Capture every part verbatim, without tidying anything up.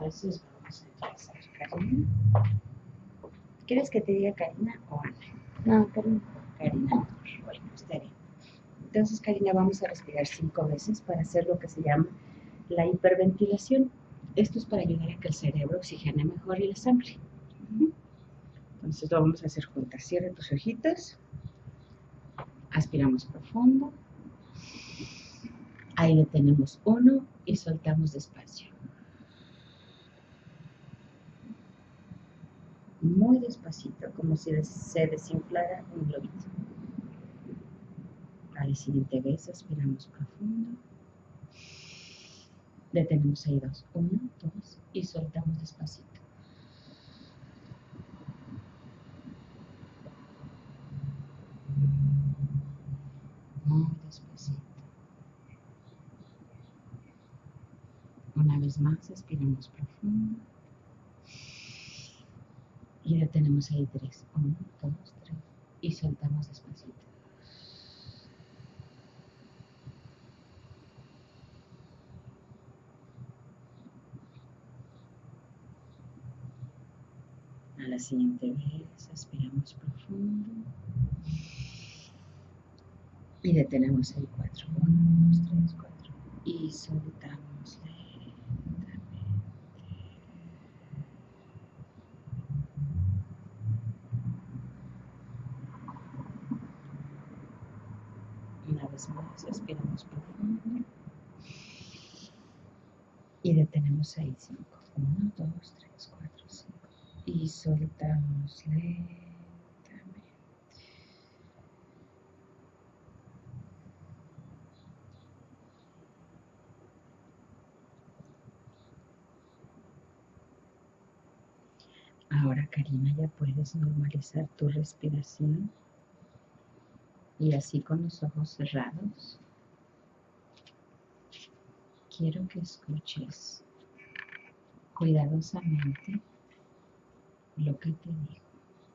Entonces vamos a empezar, Karina. ¿Quieres que te diga Karina o Ana? No, Karina. Karina, bueno, está bien. Entonces, Karina, vamos a respirar cinco veces para hacer lo que se llama la hiperventilación. Esto es para ayudar a que el cerebro oxigene mejor y la sangre. Entonces lo vamos a hacer juntas. Cierra tus ojitos. Aspiramos profundo. Ahí detenemos uno y soltamos despacio. Muy despacito, como si se desinflara un globito. A la siguiente vez aspiramos profundo. Detenemos ahí dos. Uno, dos y soltamos despacito. Muy despacito. Una vez más, aspiramos profundo. Y detenemos ahí tres. Uno, dos, tres. Y soltamos despacito. A la siguiente vez, aspiramos profundo. Y detenemos ahí cuatro. Uno, dos, tres, cuatro. Y soltamos lentamente. Una vez más, aspiramos profundo. Y detenemos ahí cinco. Uno, dos, tres, cuatro, cinco. Y soltamos lentamente. Ahora, Karina, ya puedes normalizar tu respiración. Y así con los ojos cerrados, quiero que escuches cuidadosamente lo que te digo.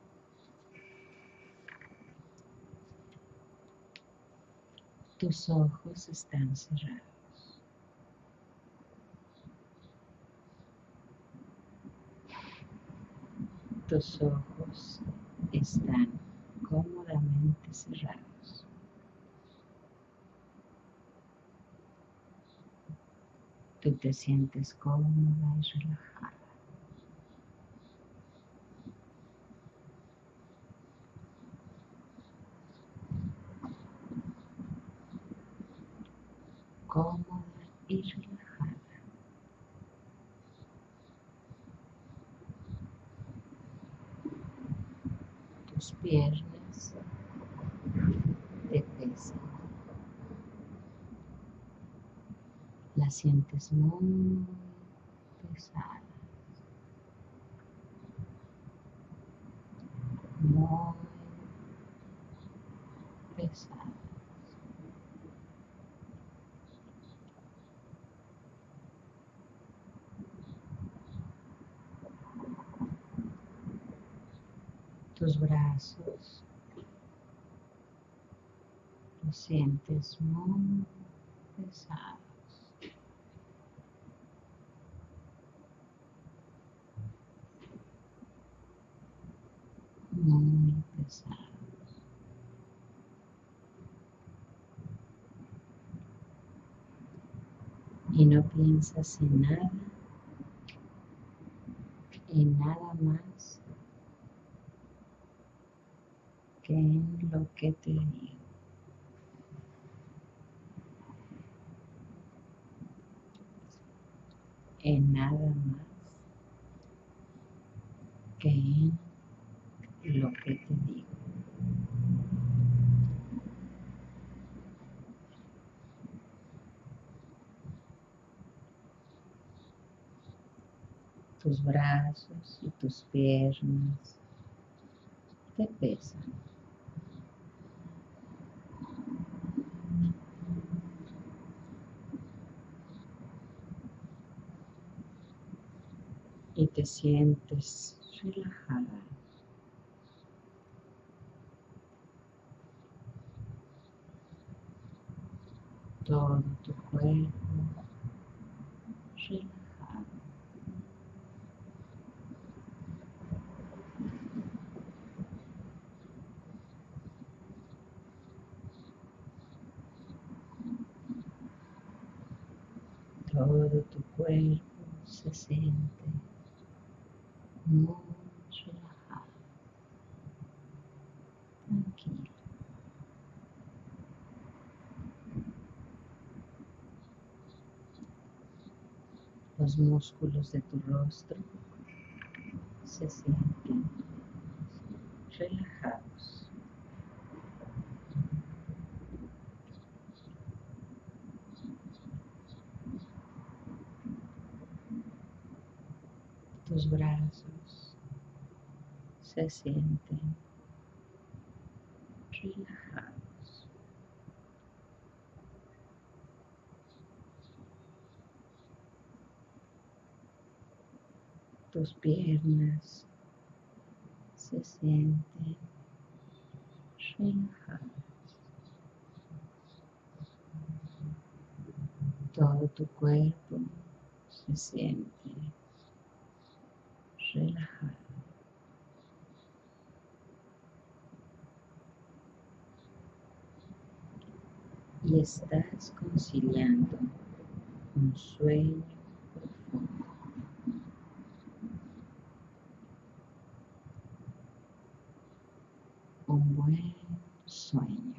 Tus ojos están cerrados. Tus ojos están cómodamente cerrados. Tú te sientes cómoda y relajada. Cómoda y relajada. Tus piernas te pesan. Las sientes muy pesadas. Muy pesadas. Tus brazos los sientes muy pesados. Muy pesados. Y no piensas en nada, en nada más que en lo que te digo. En nada más que en lo que te digo. Tus brazos y tus piernas te pesan. Y te sientes relajada. Todo tu cuerpo relajado. Todo tu cuerpo se siente muy relajado, tranquilo. Los músculos de tu rostro se sienten relajados. Tus brazos se sienten relajados. Tus piernas se sienten relajadas. Todo tu cuerpo se siente relajado. Y estás conciliando un sueño profundo. Un buen sueño.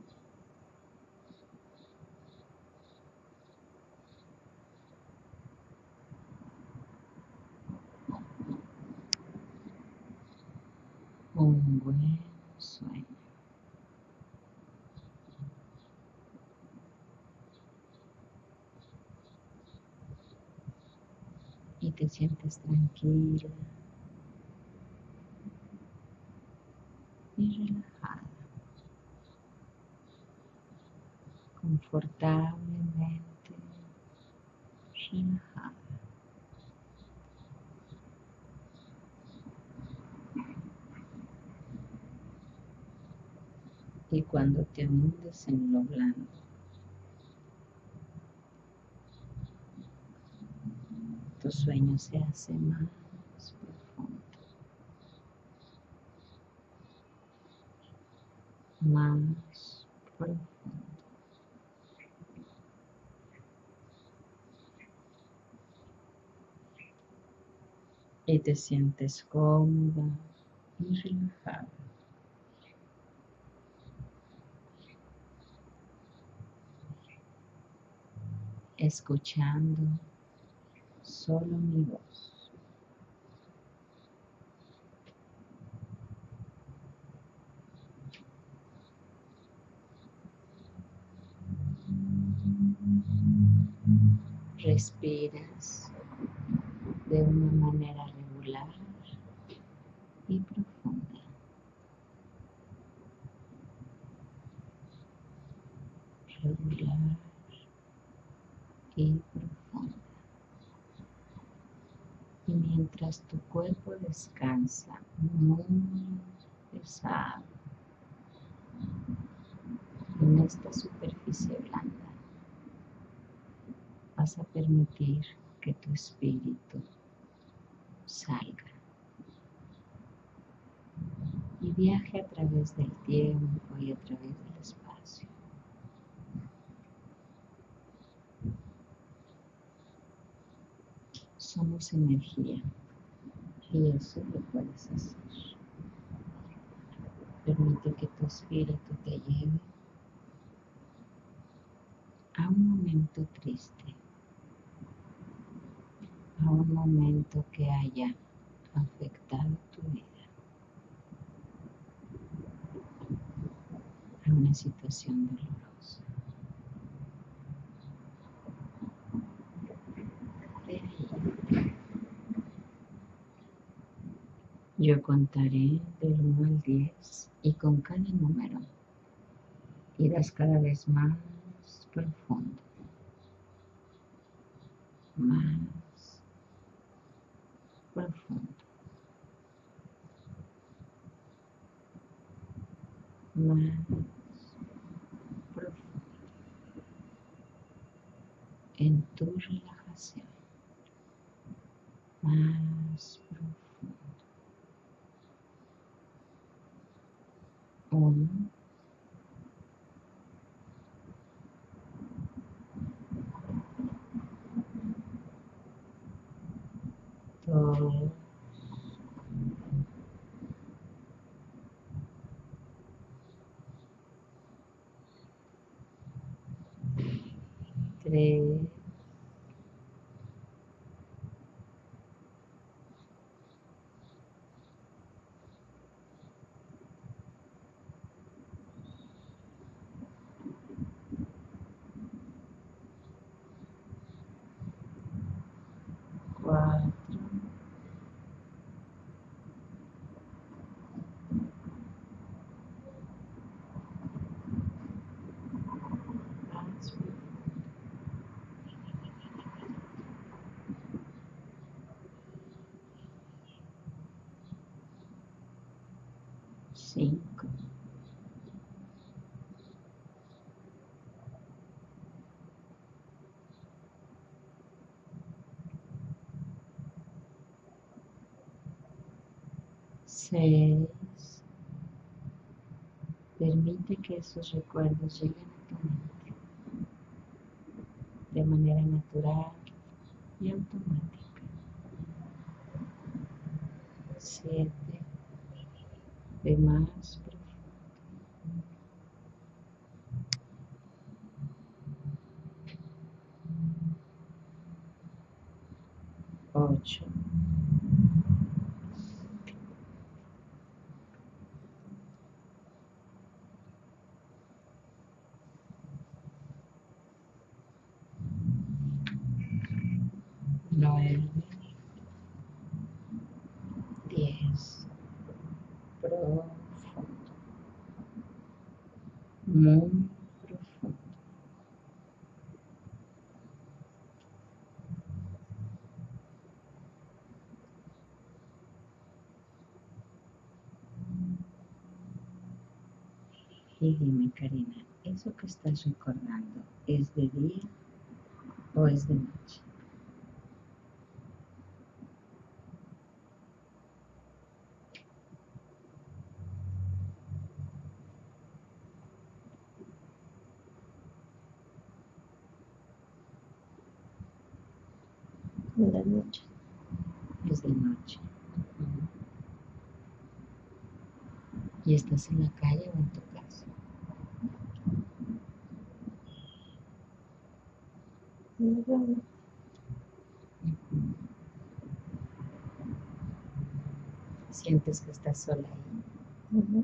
Un buen sueño. Y te sientes tranquila y relajada, confortablemente relajada. Y cuando te hundes en lo blando, tu sueño se hace más profundo, más profundo. Y te sientes cómoda y relajada. Escuchando solo mi voz. Respiras de una manera regular y profunda. Regular y profunda. Y mientras tu cuerpo descansa muy pesado en esta superficie blanda, vas a permitir que tu espíritu salga y viaje a través del tiempo y a través del espacio. Somos energía y eso lo puedes hacer. Permite que tu espíritu te lleve a un momento triste, a un momento que haya afectado tu vida, a una situación dolorosa. De ahí, yo contaré del uno al diez y con cada número irás cada vez más profundo, más profundo, más profundo en tu relajación, más profundo. Uno, tres, cuatro, más, cinco, seis. Permite que esos recuerdos lleguen a tu mente de manera natural y automática. Siete. Ve más profundo. Ocho. Nueve. Diez. Profundo. Muy profundo. Y dime, Karina, ¿eso que estás recordando es de día o es de noche? De la noche. Es de noche. ¿Y estás en la calle o en tu casa? No veo. ¿Sientes que estás sola ahí? Uh-huh.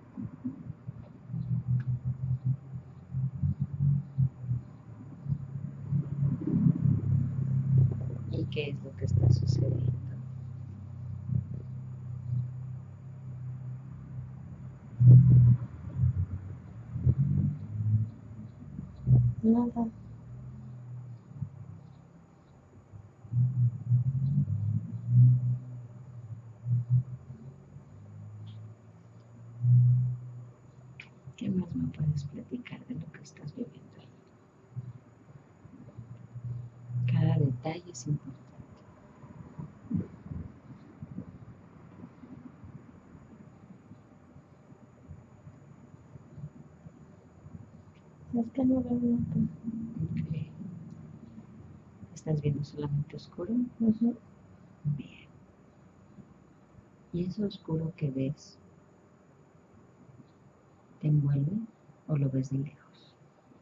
¿Y qué es lo que está sucediendo? Nada. ¿Qué más me puedes platicar de lo que estás viviendo ahí? Cada detalle es importante. Es que no veo nada. Okay. ¿Estás viendo solamente oscuro? Uh-huh. Bien. ¿Y eso oscuro que ves te envuelve o lo ves de lejos?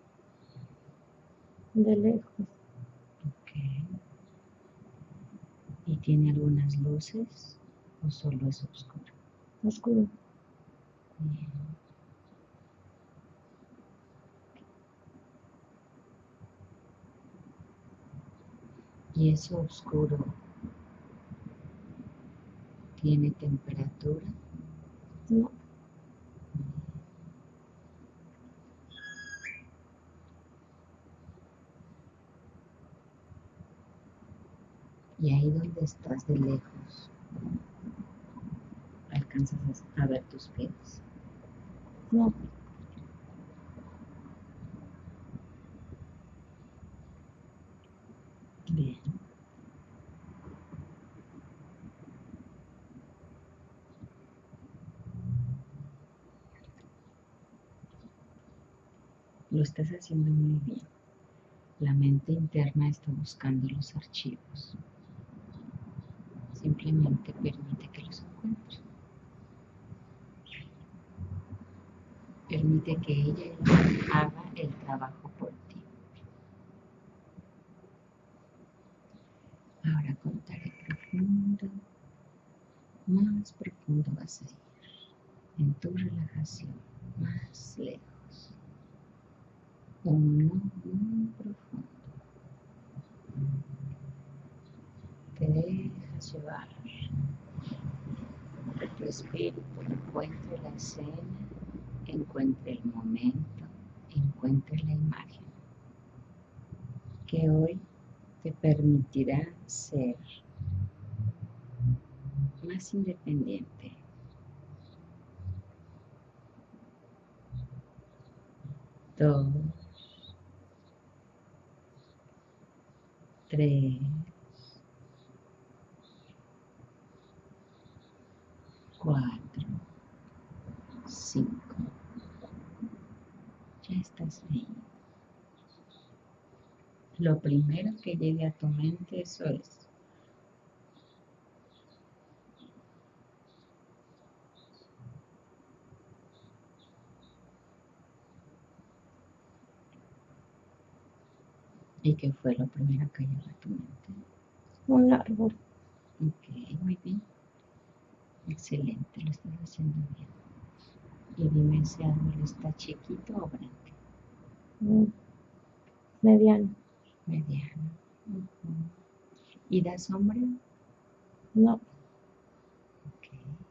De lejos. Ok. ¿Y tiene algunas luces o solo es oscuro? Oscuro. Bien. ¿Y eso oscuro tiene temperatura? No. Y ahí donde estás de lejos, ¿alcanzas a ver tus pies? No. Bien. Lo estás haciendo muy bien. La mente interna está buscando los archivos. Simplemente permite que los encuentre. Permite que ella haga el trabajo por ti. más profundo vas a ir en tu relajación, más lejos. Uno muy profundo. Te dejas llevar, que tu espíritu encuentre la escena, encuentre el momento, encuentre la imagen que hoy te permitirá ser más independiente. Dos, tres, cuatro, cinco. Ya estás ahí. Lo primero que llegue a tu mente, eso es. ¿Y qué fue lo primero que llegó a tu mente? Un árbol. Ok, muy bien. Excelente, lo estás haciendo bien. Y dime, ¿ese árbol está chiquito o grande? Mm, mediano. Mediano. Ujú. ¿Y da sombra? No. Ok.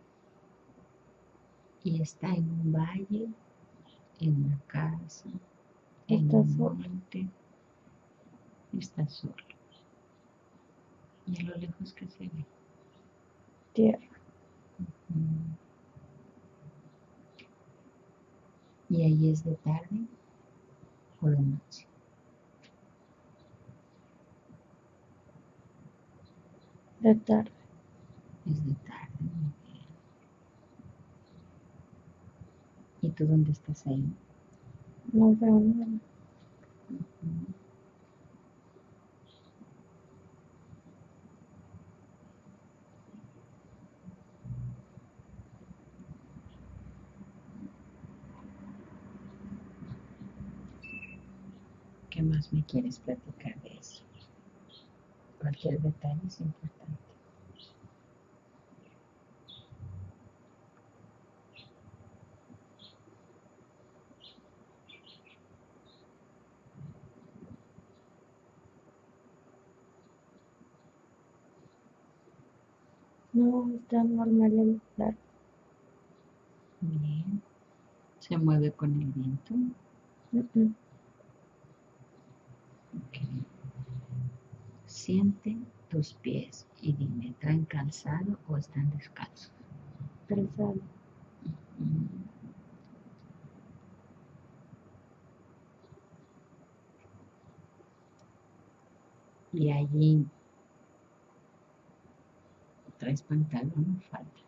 ¿Y está en un valle, en una casa, en Está un solo. monte? Está solo. ¿Y a lo lejos qué se ve? Tierra. Mm. ¿Y ahí es de tarde o de noche? De tarde. Es de tarde, muy bien. ¿Y tú dónde estás ahí? No veo nada. Ujú. ¿Qué más me quieres platicar de eso? Cualquier detalle es importante. No, está normal el lugar. Bien. ¿Se mueve con el viento? Mm, mm. Ok. Siente tus pies y dime, ¿traen calzado o están descalzos? Calzado. Mm. Y allí traes pantalón o falda.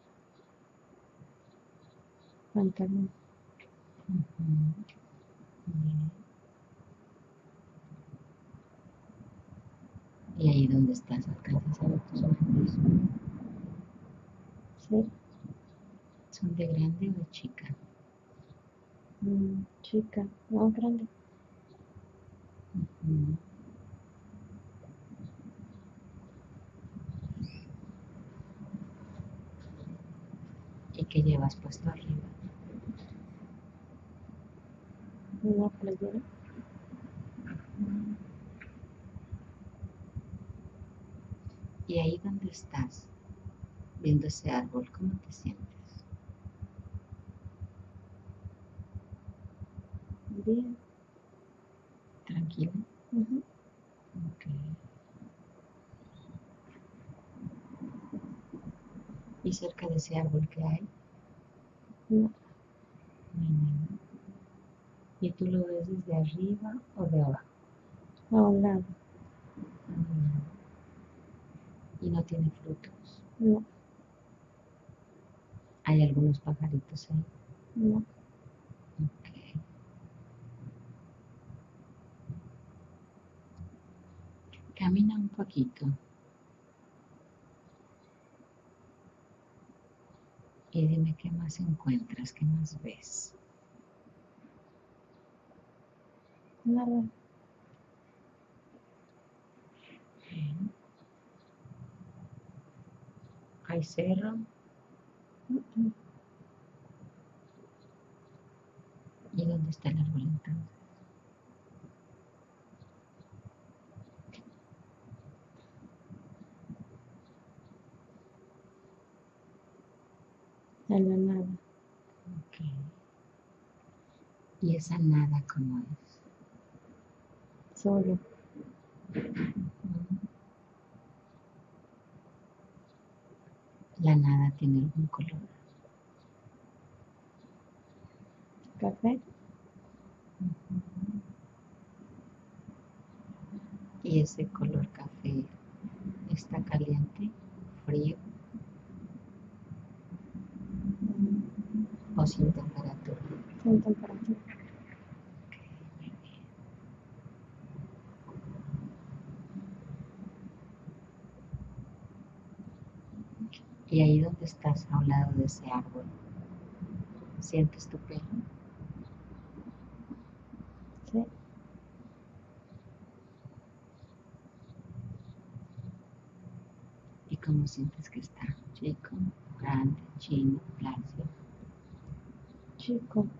Pantalón. Ujú. Bien. Y ahí donde estás alcanzas a ver tus manos. Sí. ¿Son de grande o de chica? Mm, chica. No, grande. Ujú. ¿Y qué llevas puesto arriba? Una playera. Ujú. Y ahí donde estás, viendo ese árbol, ¿cómo te sientes? Bien. ¿Tranquila? Ujú. Ok. ¿Y cerca de ese árbol qué hay? No. No hay nada. ¿Y tú lo ves desde arriba o de abajo? A un lado. A un lado. ¿Y no tiene frutos? No. ¿Hay algunos pajaritos ahí? No. Ok. Camina un poquito y dime qué más encuentras, qué más ves. Nada. Bien. Hay cerro. Mm, ¿Y dónde está el árbol entonces? En la nada. Ok. ¿Y esa nada cómo es? Solo. La nada tiene algún color. Café. Y ese color café está caliente, frío Mm, o sin temperatura. Sin temperatura. Y ahí donde estás, a un lado de ese árbol, ¿sientes tu pelo? Sí. ¿Y cómo sientes que está? Chico, grande, chino, lacio. Chico.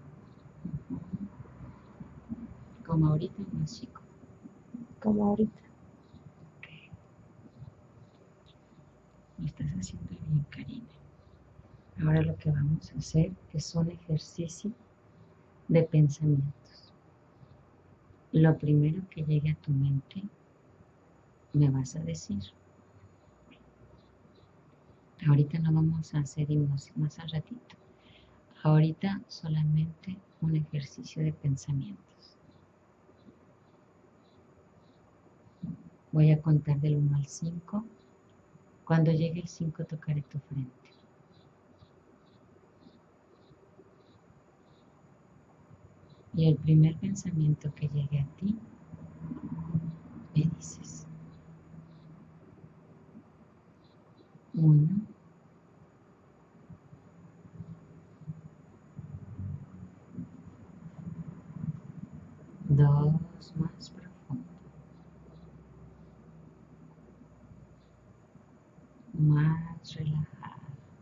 Como ahorita más chico. Como ahorita. Lo estás haciendo bien, Karina. Ahora lo que vamos a hacer es un ejercicio de pensamientos. Lo primero que llegue a tu mente, me vas a decir. Ahorita no vamos a hacer hipnosis más al ratito. Ahorita solamente un ejercicio de pensamientos. Voy a contar del uno al cinco. Cuando llegue el cinco tocaré tu frente. Y el primer pensamiento que llegue a ti, me dices. Uno. Dos, más profundo. Más relajado.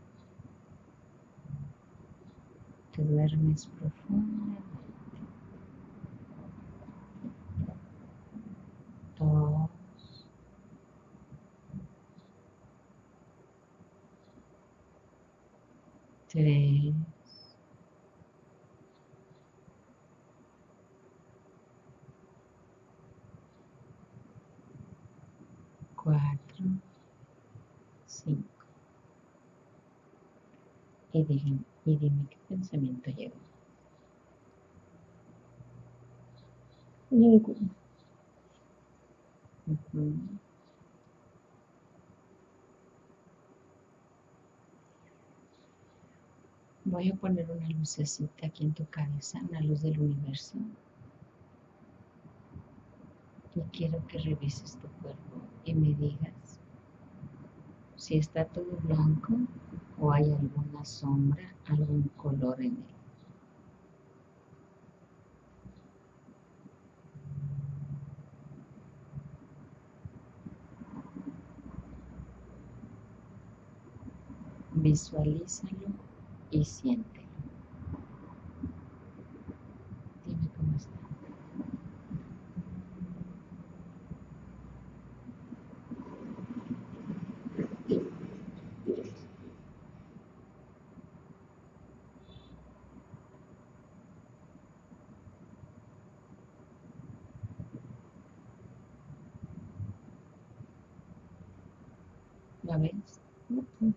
Te duermes profundamente. Dos. Tres. Cuatro. Cinco. Y dime, y dime qué pensamiento llegó. Ninguno. Uh-huh. Voy a poner una lucecita aquí en tu cabeza, una luz del universo. Y quiero que revises tu cuerpo y me digas si está todo blanco o hay alguna sombra, algún color en él. Visualízalo y siéntelo. Dime cómo está. ¿La ves? Mm,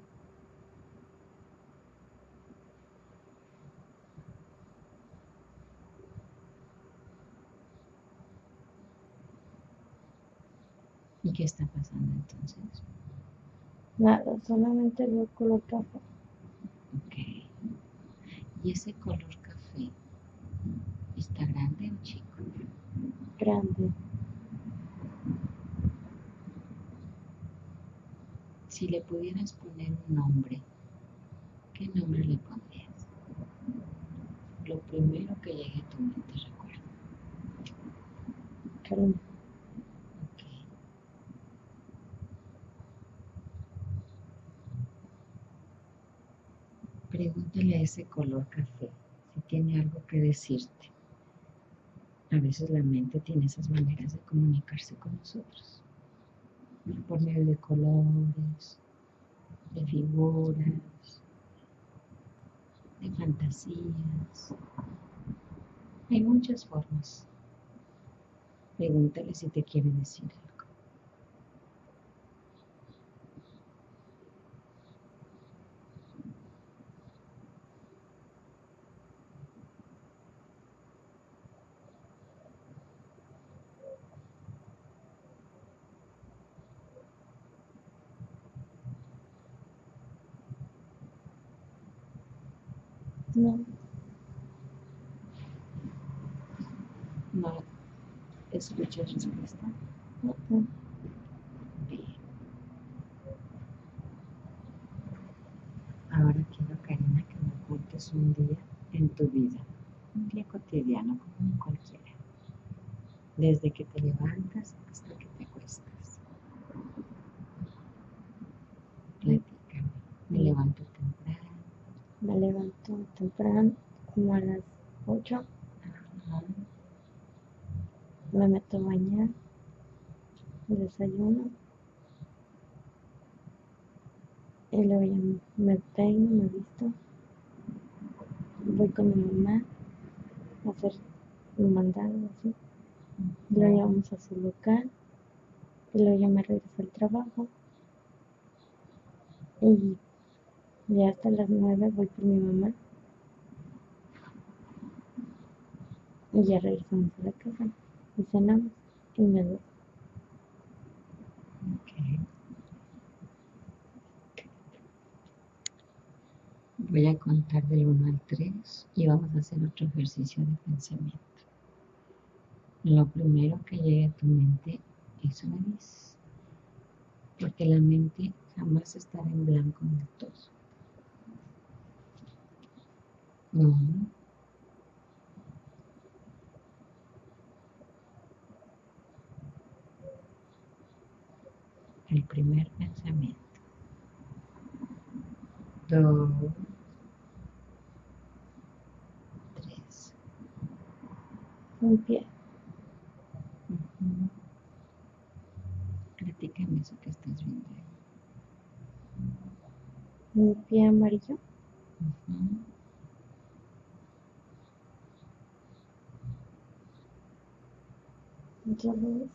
¿Y qué está pasando entonces? Nada, solamente veo color café. Ok. ¿Y ese color café está grande o chico? Grande. Si le pudieras poner un nombre, ¿qué nombre le pondrías? Lo primero que llegue a tu mente, recuerda. Karina. Ok. Pregúntale a ese color café si tiene algo que decirte. A veces la mente tiene esas maneras de comunicarse con nosotros, por medio de colores, de figuras, de fantasías. Hay muchas formas. Pregúntale si te quiere decir algo. No, No escuchas respuesta. no, no. Bien. Ahora quiero, Karina, que me cuentes un día en tu vida. Un día cotidiano como cualquiera. Desde que te levantas hasta que te acuestas. Platícame. Me levanto temprano. Me levanto temprano, como a las ocho. Ajá. Me meto a bañar, desayuno y luego ya me, me peino, me visto, voy con mi mamá a hacer un mandado así, lo llevamos a su local y luego ya me regreso al trabajo y ya hasta las nueve voy por mi mamá y ya regresamos a la casa y cenamos y me duermo. Ok. Voy a contar del uno al tres y vamos a hacer otro ejercicio de pensamiento. Lo primero que llegue a tu mente, eso me dices. Porque la mente jamás estará en blanco del todo. Uno, el primer pensamiento. Dos, tres. Un pie, Ujú. Platícame eso que estás viendo ahí. un pie amarillo, Ujú. otro revés,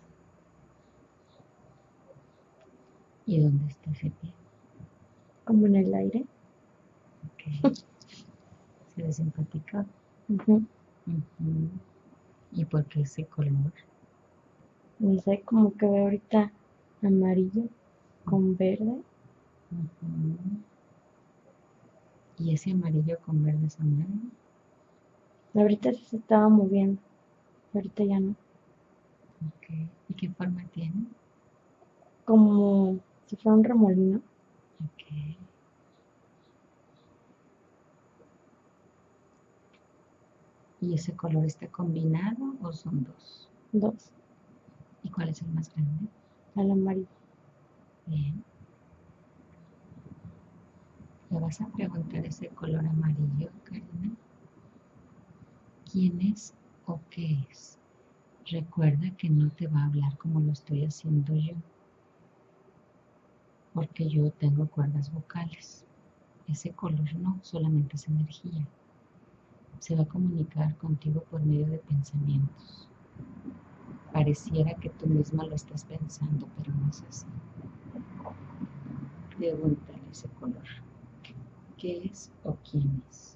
¿Y dónde está ese pie? como en el aire. Ok. ¿Se ve simpático? Ujú. Ujú. ¿Y por qué ese color? No sé, como que veo ahorita amarillo con verde. Ujú. ¿Y ese amarillo con verde es amarillo? Ahorita sí se estaba moviendo, ahorita ya no. Ok. ¿Y qué forma tiene? Como si fuera un remolino. Ok. ¿Y ese color está combinado o son dos? Dos, ¿Y cuál es el más grande? al amarillo. Bien. Le vas a preguntar ese color amarillo, Karina. ¿Quién es o qué es? Recuerda que no te va a hablar como lo estoy haciendo yo, porque yo tengo cuerdas vocales. Ese color no, solamente es energía. Se va a comunicar contigo por medio de pensamientos. Pareciera que tú misma lo estás pensando, pero no es así. Pregúntale ese color. ¿Qué es o quién es?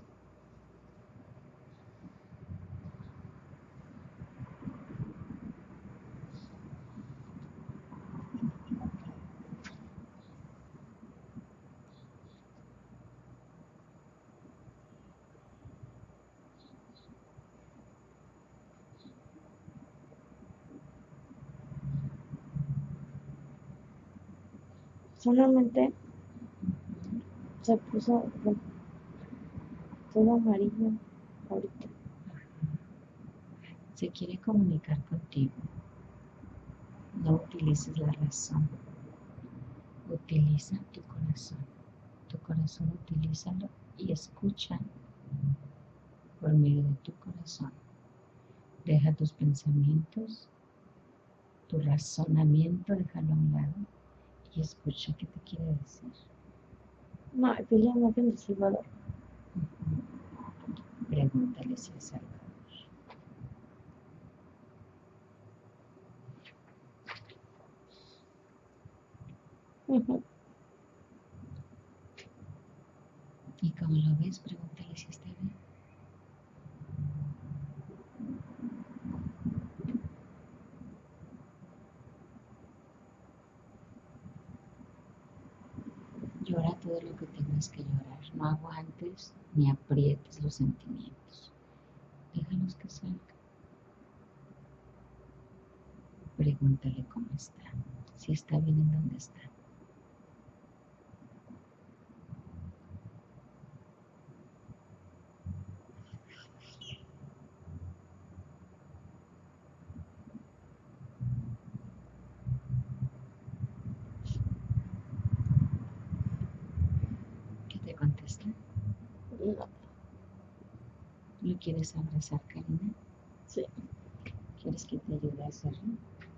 Solamente se puso bueno, todo amarillo ahorita. Se quiere comunicar contigo. No utilices la razón. Utiliza tu corazón. Tu corazón utilízalo y escucha por medio de tu corazón. Deja tus pensamientos, tu razonamiento, déjalo a un lado y escucha qué te quiere decir. No, pide amor en El Salvador. Ujú. Pregúntale si es Salvador. Ujú. Y como lo ves, pregúntale si está bien. Llora todo lo que tengas que llorar. No aguantes ni aprietes los sentimientos. Déjalos que salgan. Pregúntale cómo está. Si está bien en donde está. ¿Qué te contesta? No, ¿Lo quieres abrazar, Karina? sí, ¿Quieres que te ayude a hacerlo?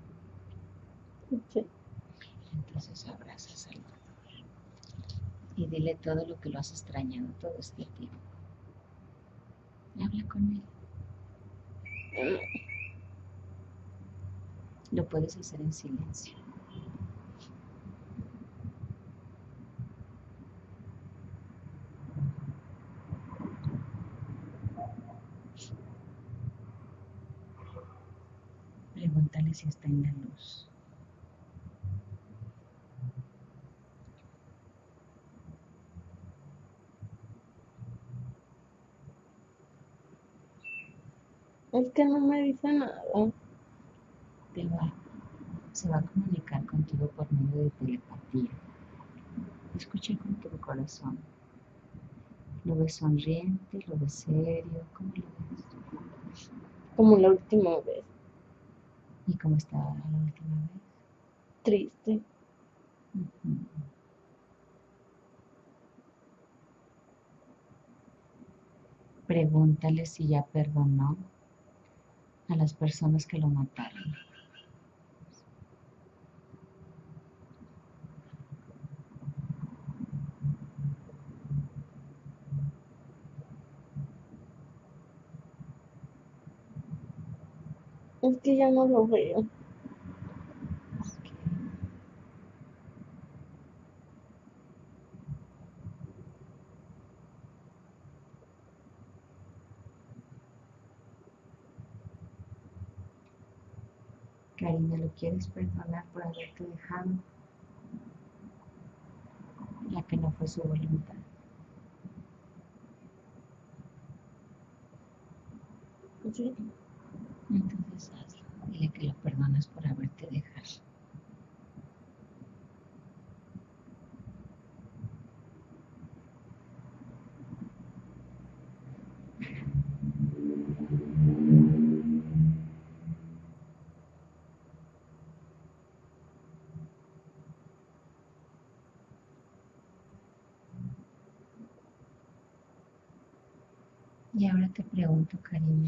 sí. Entonces abraza a Salvador. Y dile todo lo que lo has extrañado todo este tiempo. Habla con él. Lo puedes hacer en silencio. Pregúntale si está en la luz. Es que no me dice nada. Te va, se va a comunicar contigo por medio de telepatía. Escucha con tu corazón. ¿Lo ves sonriente? ¿Lo ves serio? ¿Cómo lo ves? Como la última vez. ¿Y cómo estaba la última vez? Triste. Ujú. Pregúntale si ya perdonó a las personas que lo mataron. Es que ya no lo veo. Ok. Karina, ¿lo quieres perdonar por haberte dejado? Ya que no fue su voluntad. Sí. Entonces hazlo. Dile que lo perdonas por haberte dejado. Y ahora te pregunto, Karina,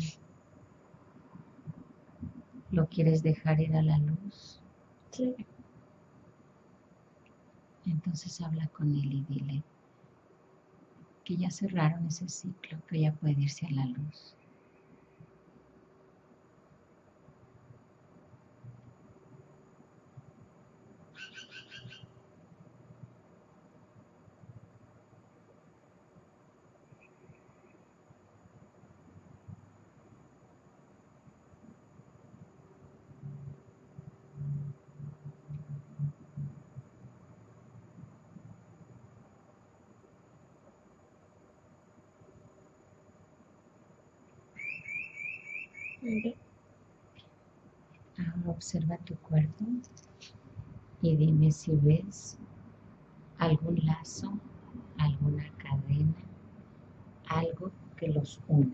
¿lo quieres dejar ir a la luz? Sí. Entonces habla con él y dile que ya cerraron ese ciclo, que ya puede irse a la luz. Mire. Ahora observa tu cuerpo y dime si ves algún lazo, alguna cadena, algo que los una.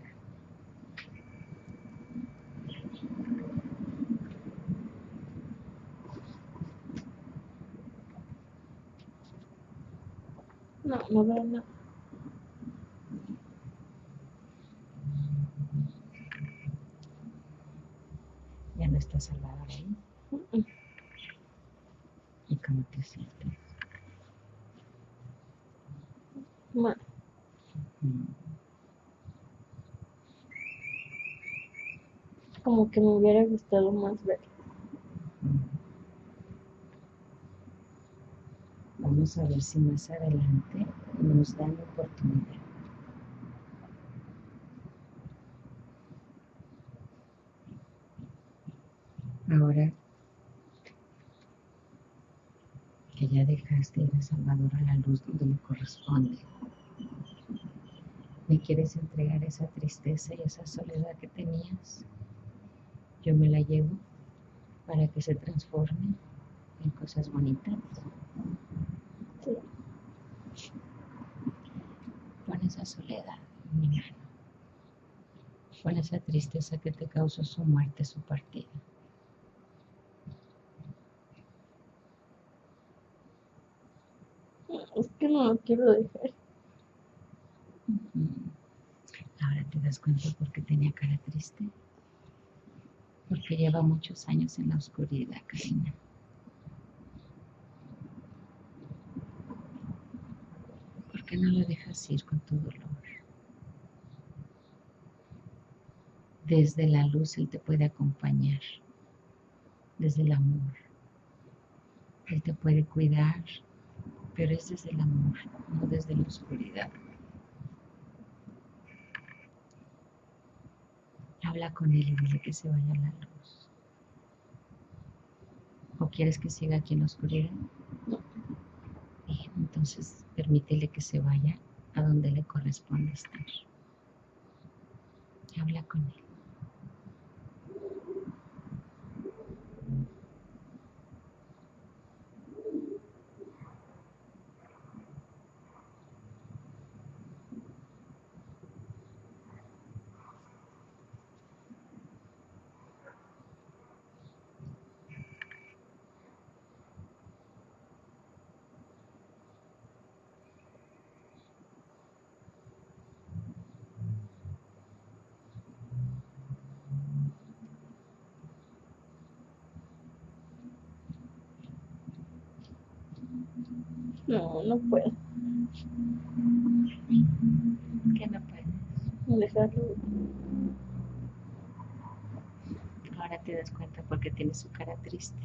No, no veo nada. está Salvador ahí? Mm, ¿Y cómo te sientes? Bueno, Mm. como que me hubiera gustado más ver. Vamos a ver si más adelante nos dan la oportunidad. Ahora que ya dejaste ir a Salvador a la luz donde le corresponde, ¿me quieres entregar esa tristeza y esa soledad que tenías? Yo me la llevo para que se transforme en cosas bonitas. Sí. Pon esa soledad en mi mano. Pon esa tristeza que te causó su muerte, su partida. Es que no lo quiero dejar. Mm. Ahora te das cuenta por qué tenía cara triste. Porque lleva muchos años en la oscuridad, Karina. ¿Por qué no lo dejas ir con tu dolor? Desde la luz Él te puede acompañar. Desde el amor. Él te puede cuidar, pero es desde el amor, no desde la oscuridad. Habla con Él y dile que se vaya a la luz. ¿O quieres que siga aquí en la oscuridad? Bien, entonces permítele que se vaya a donde le corresponde estar. Habla con Él. No, no puedo. ¿Qué no puedes? Dejarlo. Ahora te das cuenta porque tiene su cara triste.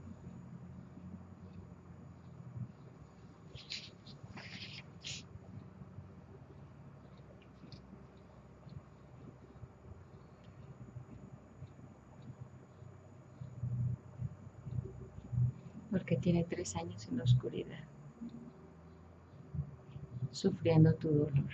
Porque tiene tres años en la oscuridad, sufriendo tu dolor.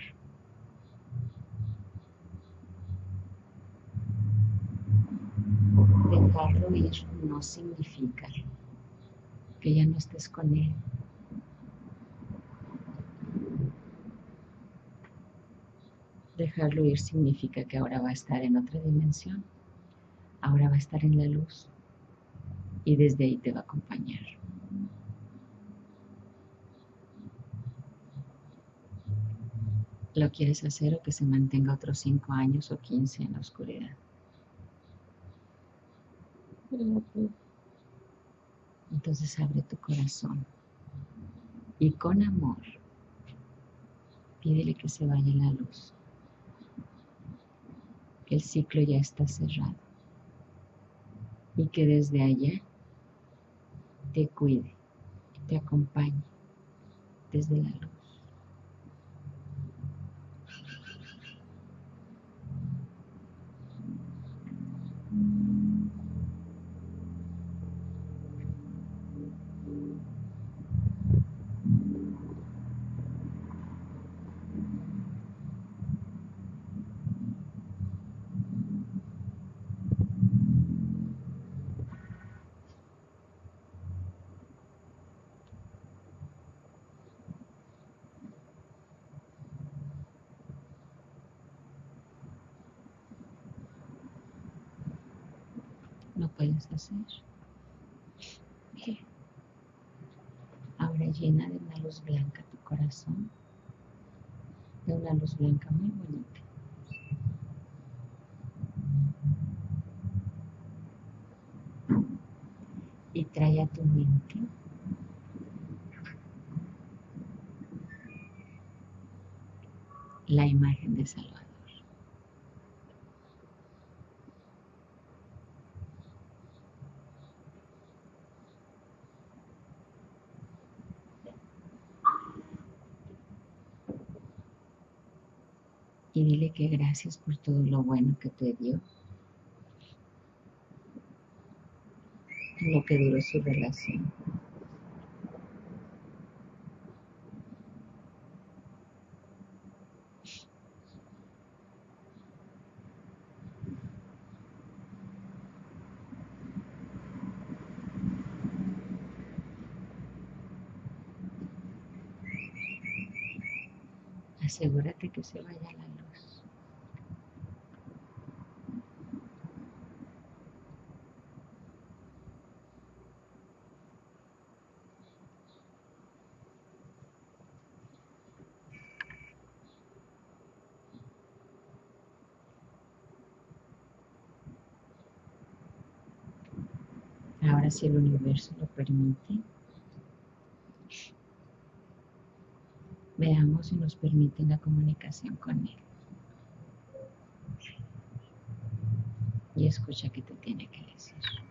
Dejarlo ir no significa que ya no estés con Él. Dejarlo ir significa que ahora va a estar en otra dimensión, ahora va a estar en la luz y desde ahí te va a acompañar. ¿Lo quieres hacer o que se mantenga otros cinco años o quince en la oscuridad? No puedo. Entonces abre tu corazón y con amor pídele que se vaya a la luz, que el ciclo ya está cerrado y que desde allá te cuide, te acompañe desde la luz. ¿Lo puedes hacer? Bien. Ahora llena de una luz blanca tu corazón, de una luz blanca muy bonita. trae a tu mente la imagen de Salvador. Y dile que gracias por todo lo bueno que te dio, lo que duró su relación. Asegúrate que se vaya la luz. Ahora, si el universo lo permite, veamos si nos permite la comunicación con él. Y escucha qué te tiene que decir.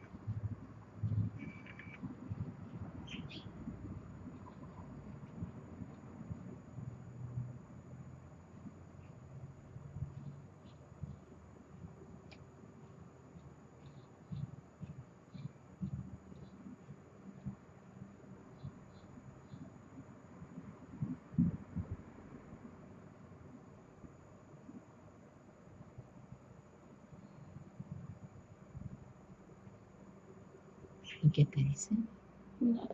¿Y qué te dice? Nada.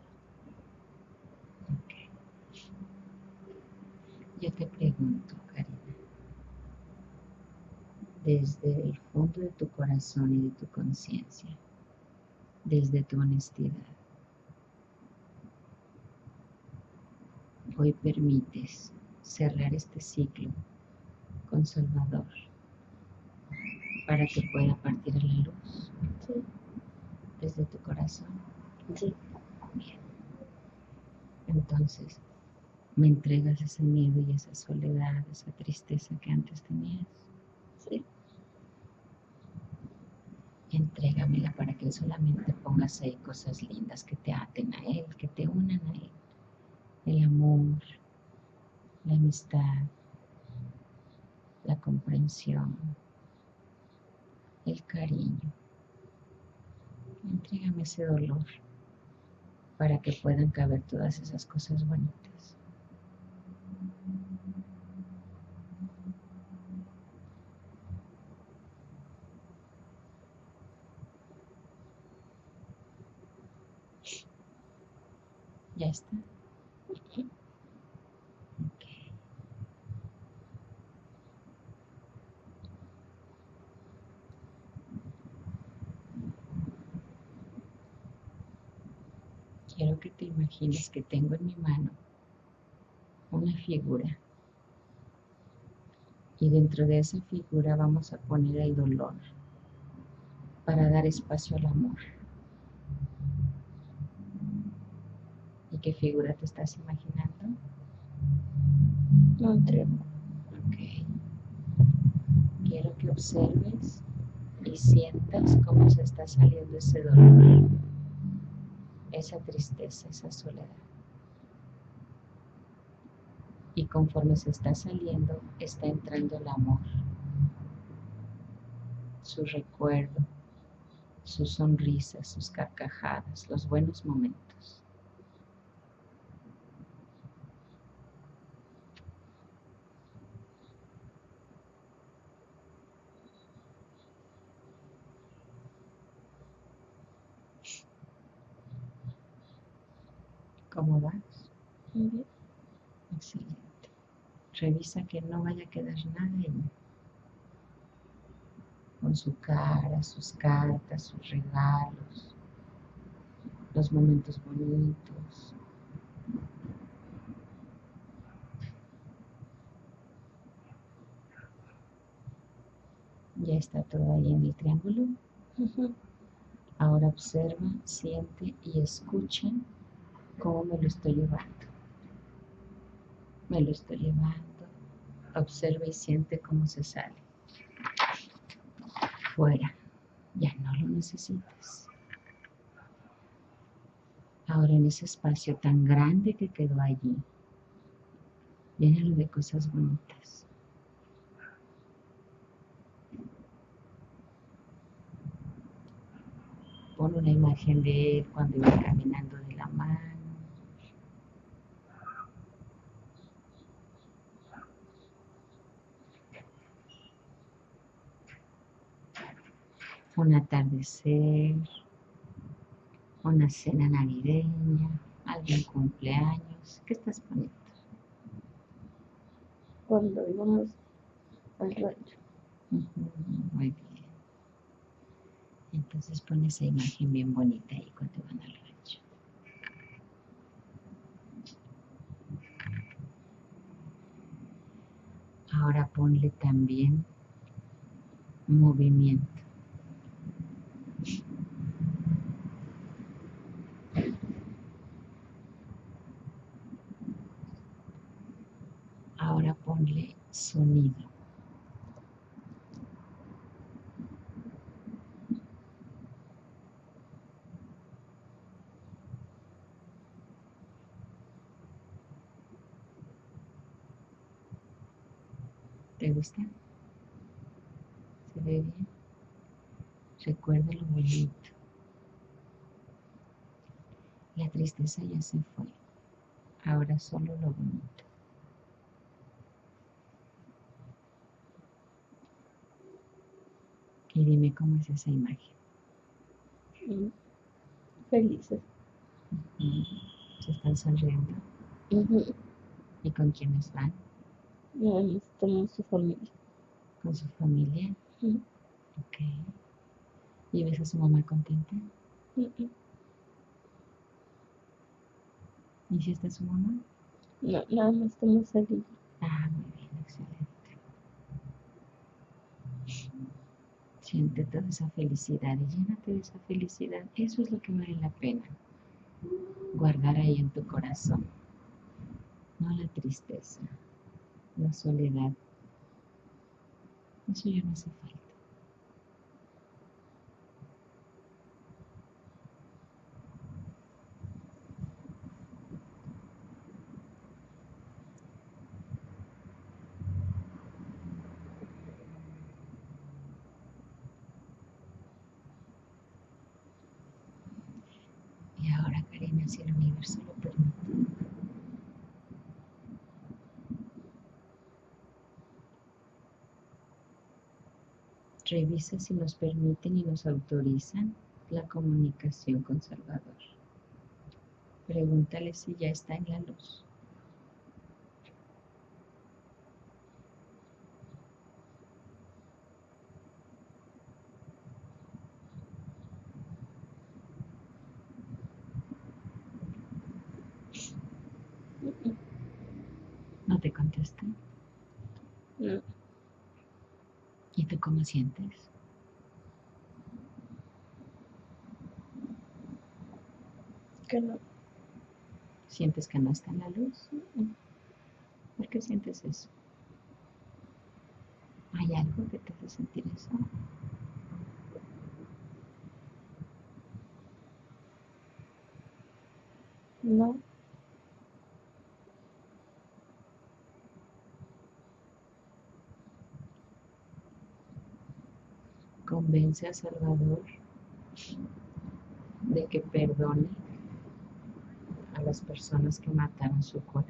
Okay. Yo te pregunto, Karina, desde el fondo de tu corazón y de tu conciencia, desde tu honestidad, hoy permites cerrar este ciclo con Salvador para que pueda partir a la luz. Sí. Desde tu corazón. Sí. Bien. Entonces, ¿me entregas ese miedo y esa soledad, esa tristeza que antes tenías? Sí. Entrégamela para que solamente pongas ahí cosas lindas que te aten a Él, que te unan a Él. El amor, la amistad, la comprensión, el cariño. Entrégame ese dolor para que puedan caber todas esas cosas bonitas. ¿Ya está? Ok. Quiero que te imagines que tengo en mi mano una figura y dentro de esa figura vamos a poner el dolor para dar espacio al amor. ¿Y qué figura te estás imaginando? No entrego. Ok. Quiero que observes y sientas cómo se está saliendo ese dolor, esa tristeza, esa soledad. Y conforme se está saliendo, está entrando el amor, su recuerdo, sus sonrisas, sus carcajadas, los buenos momentos. ¿Cómo vas? Muy bien. Excelente. Revisa que no vaya a quedar nada ahí. Con su cara, sus cartas, sus regalos, los momentos bonitos. Ya está todo ahí en el triángulo. Uh-huh. Ahora observa, siente y escucha cómo me lo estoy llevando. Me lo estoy llevando. Observa y siente cómo se sale. Fuera. Ya no lo necesitas. Ahora en ese espacio tan grande que quedó allí, llénalo de cosas bonitas. Pon una imagen de él cuando iba caminando de la mano. Un atardecer, una cena navideña, algún cumpleaños. ¿Qué estás poniendo? Cuando íbamos al rancho. Uh-huh, muy bien. Entonces pon esa imagen bien bonita ahí cuando van al rancho. Ahora ponle también movimiento. Ahora ponle sonido. ¿Te gusta? ¿Se ve bien? Recuerda lo bonito. La tristeza ya se fue. Ahora solo lo bonito. Y dime cómo es esa imagen. Mm, Felices. Uh-huh. Se están sonriendo. Uh-huh. ¿Y con quiénes van? No, estamos su familia. ¿Con su familia? Uh-huh. Ok. ¿Y ves a su mamá contenta? Uh-huh. ¿Y si está su mamá? No, nada más estamos allí. Ah, muy bien, excelente. Siente toda esa felicidad y llénate de esa felicidad. Eso es lo que vale la pena. Guardar ahí en tu corazón. No la tristeza, la soledad. Eso ya no hace falta. Y ahora, Karina, si el universo lo permite, revisa si nos permiten y nos autorizan la comunicación con Salvador. Pregúntale si ya está en la luz. Uh-huh. ¿No te contesta? No, ¿Y tú cómo sientes? que no. ¿Sientes que no está en la luz? Uh-huh. ¿Por qué sientes eso? ¿Hay algo que te hace sentir eso? No. Convence a Salvador de que perdone a las personas que mataron su cuerpo.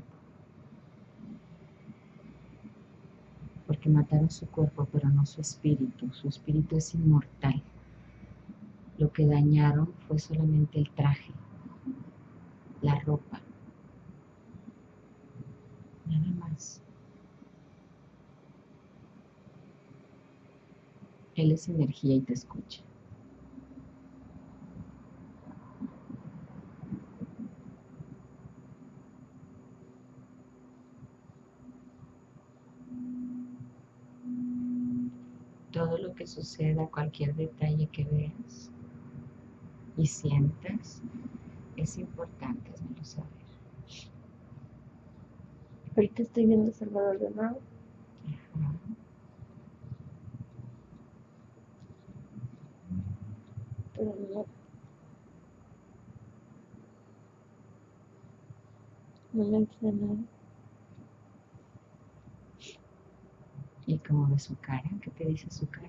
Porque mataron su cuerpo, pero no su espíritu. Su espíritu es inmortal. Lo que dañaron fue solamente el traje, la ropa. Nada más. Él es energía y te escucha. Todo lo que suceda, cualquier detalle que veas, y sientas, es importante, házmelo saber. Ahorita estoy viendo Salvador de nuevo. Ajá. Pero no, no me dice nada. ¿Y cómo ve su cara? ¿Qué te dice su cara?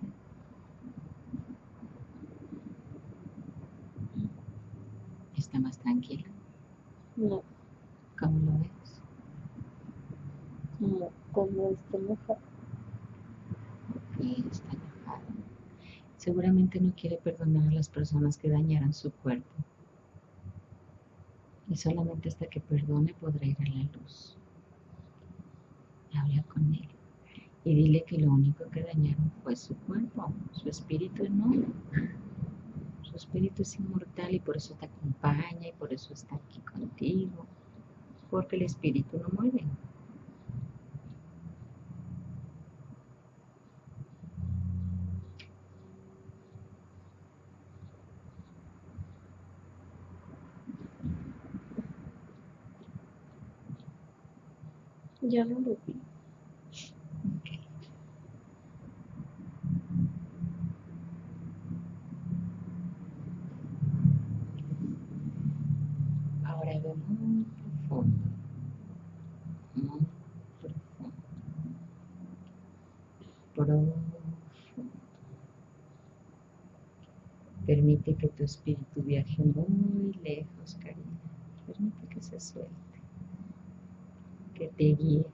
¿Está más tranquila? No, ¿Cómo lo ves? como cuando está enojado. Y está enojada. Seguramente no quiere perdonar a las personas que dañaron su cuerpo. Y solamente hasta que perdone podrá ir a la luz. Habla con él. Y dile que lo único que dañaron fue su cuerpo. Su espíritu no. Su espíritu es inmortal y por eso te acompaña y por eso está aquí contigo. Porque el espíritu no muere. Ya no lo vi. Okay. Ahora ve muy profundo. Muy profundo. Profundo. Permite que tu espíritu viaje muy lejos, cariño. Permite que se suelte. Que te guíe.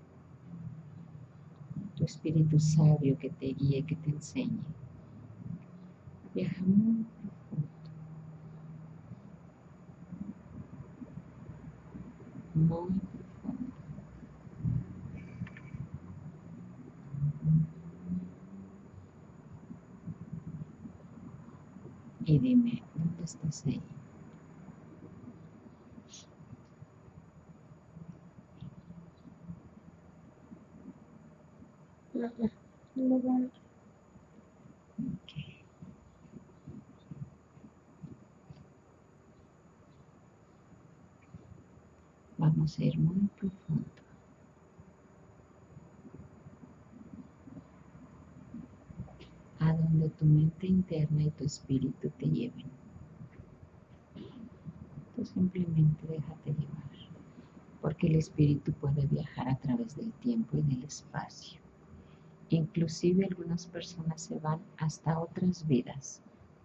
Tu espíritu sabio que te guíe, que te enseñe. Viaja muy profundo. Muy profundo. Y dime, ¿dónde estás ahí? No, no, no lo veo. Okay. Vamos a ir muy profundo. A donde tu mente interna y tu espíritu te lleven. Tú simplemente déjate llevar. Porque el espíritu puede viajar a través del tiempo y del espacio. Inclusive algunas personas se van hasta otras vidas.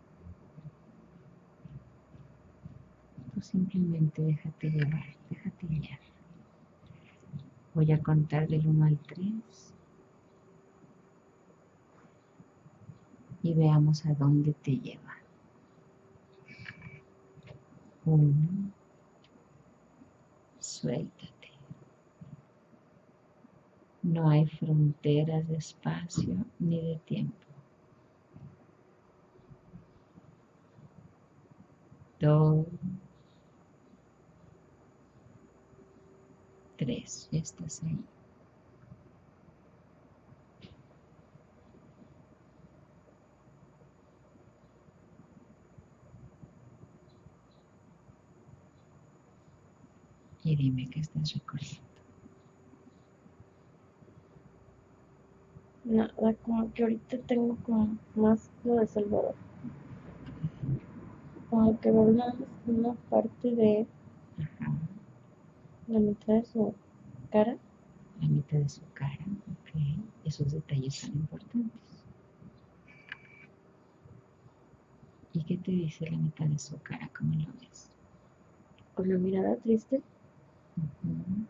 Tú simplemente déjate llevar, déjate guiar. Voy a contar del uno al tres y veamos a dónde te lleva. Uno, suéltate. No hay fronteras de espacio ni de tiempo. Dos, tres, ya estás ahí. Y dime qué estás recordando. Nada, como que ahorita tengo como más lo de Salvador. Como que veo nada más una parte de Ajá, la mitad de su cara. la mitad de su cara. Ok, esos detalles son importantes. ¿Y qué te dice la mitad de su cara? ¿Cómo lo ves? Con la mirada triste. Uh-huh.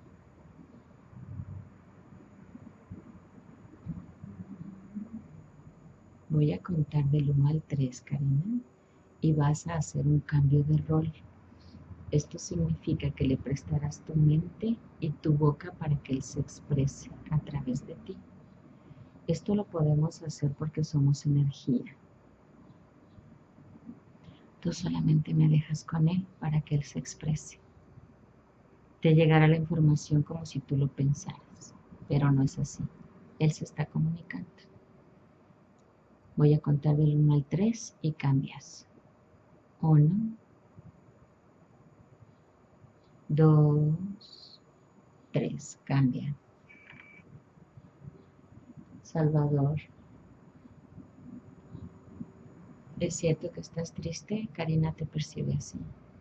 Voy a contar del uno al tres, Karina, y vas a hacer un cambio de rol. Esto significa que le prestarás tu mente y tu boca para que él se exprese a través de ti. Esto lo podemos hacer porque somos energía. Tú solamente me dejas con él para que él se exprese. Te llegará la información como si tú lo pensaras, pero no es así. Él se está comunicando. Voy a contar del uno al tres y cambias. Uno, dos, tres. Cambia. Salvador. ¿Es cierto que estás triste? Karina te percibe así.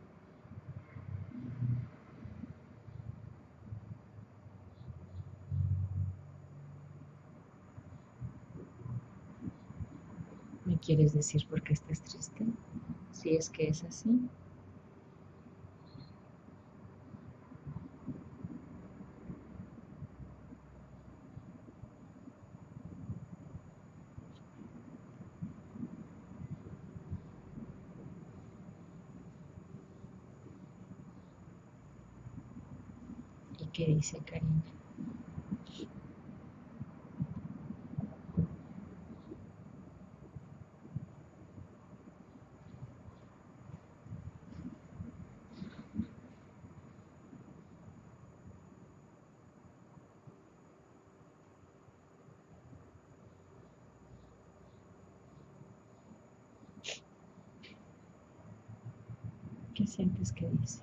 ¿Me quieres decir por qué estás triste? Si es que es así. ¿Y qué dice Karina? ¿Qué sientes que dice?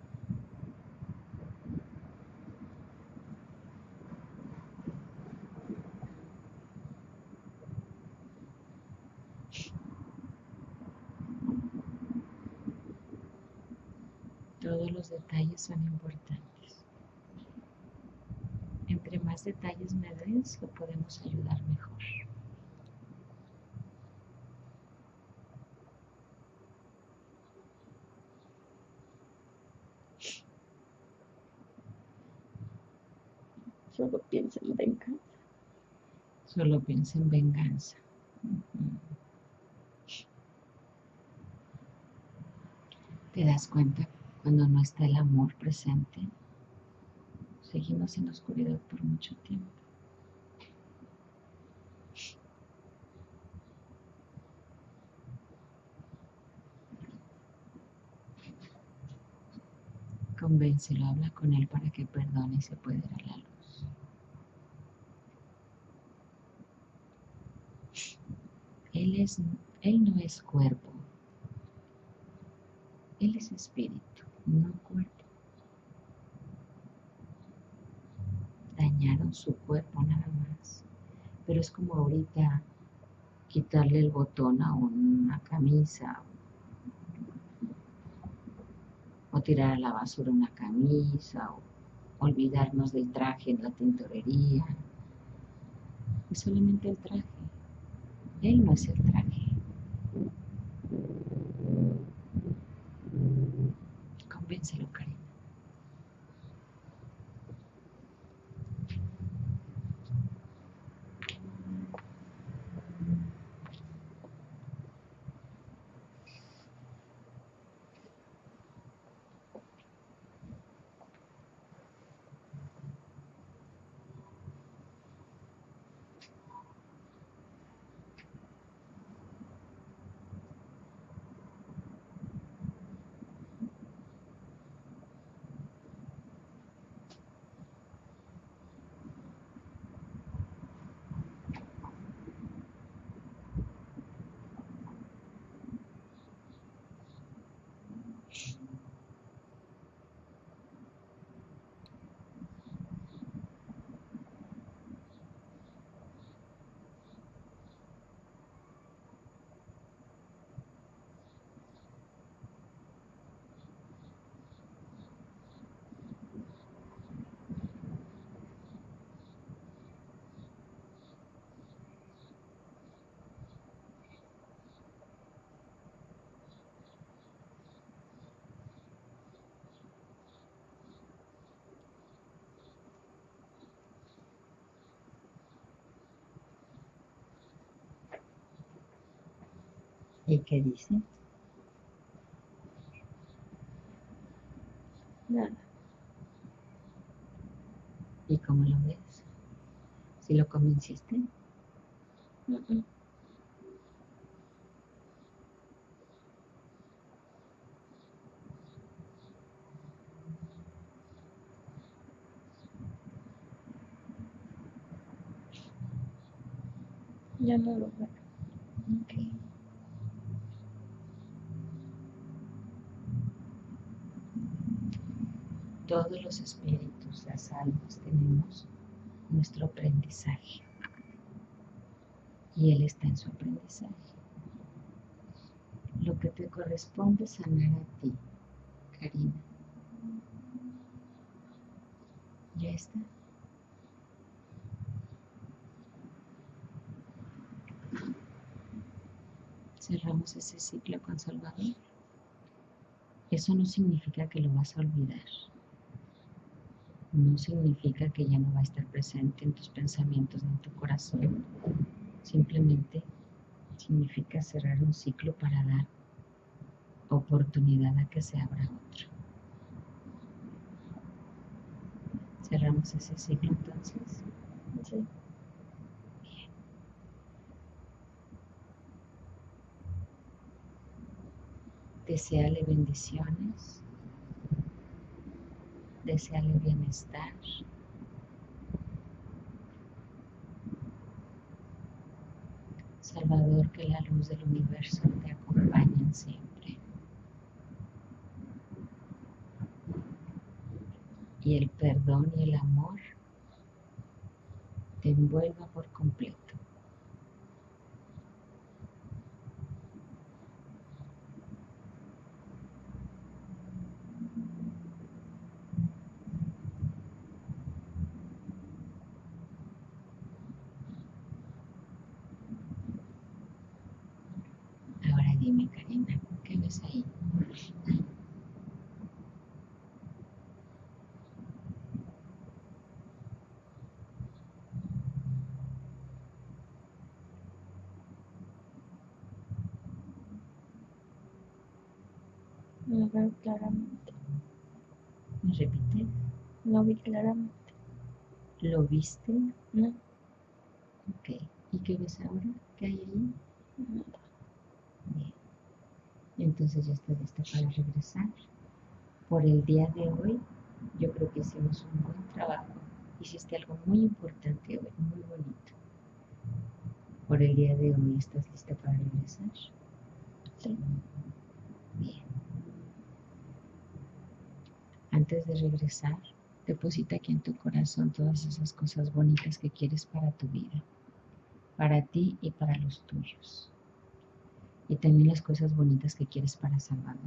Todos los detalles son importantes. Entre más detalles me des, lo podemos ayudar mejor. Solo piensa en venganza. Solo piensa en venganza. ¿Te das cuenta cuando no está el amor presente? Seguimos en la oscuridad por mucho tiempo. Convéncelo, habla con él para que perdone y se pueda ir a la luz. Él, es, él no es cuerpo. Él es espíritu, no cuerpo. Dañaron su cuerpo nada más. Pero es como ahorita quitarle el botón a una camisa o tirar a la basura una camisa o olvidarnos del traje en la tintorería. Es solamente el traje. Él no es el traje. Convéncelo, Karina. ¿Y qué dice? Nada. ¿Y cómo lo ves? ¿Si lo convenciste? Mm, mm. Ya no lo veo. Ok. todos los espíritus, las almas, tenemos nuestro aprendizaje. Y él está en su aprendizaje. Lo que te corresponde sanar a ti, Karina. Ya está. Cerramos ese ciclo con Salvador. Eso no significa que lo vas a olvidar. No significa que ya no va a estar presente en tus pensamientos ni en tu corazón. Simplemente significa cerrar un ciclo para dar oportunidad a que se abra otro. Cerramos ese ciclo entonces. Sí. Bien. Deséale bendiciones. Deséale bienestar. Salvador, que la luz del universo te acompañe siempre. Y el perdón y el amor te envuelva por completo. Ahora dime, Karina, ¿qué ves ahí? Lo veo claramente. ¿Me repites? Lo vi claramente. ¿Lo viste? No, Ok. ¿Y qué ves ahora? ¿Qué hay ahí? nada. Bien. Entonces ya estás lista para regresar. Por el día de hoy, yo creo que hicimos un buen trabajo. Hiciste algo muy importante hoy, muy bonito. Por el día de hoy, ¿estás lista para regresar? Sí. Bien. Antes de regresar, deposita aquí en tu corazón todas esas cosas bonitas que quieres para tu vida, para ti y para los tuyos. Y también las cosas bonitas que quieres para Salvador.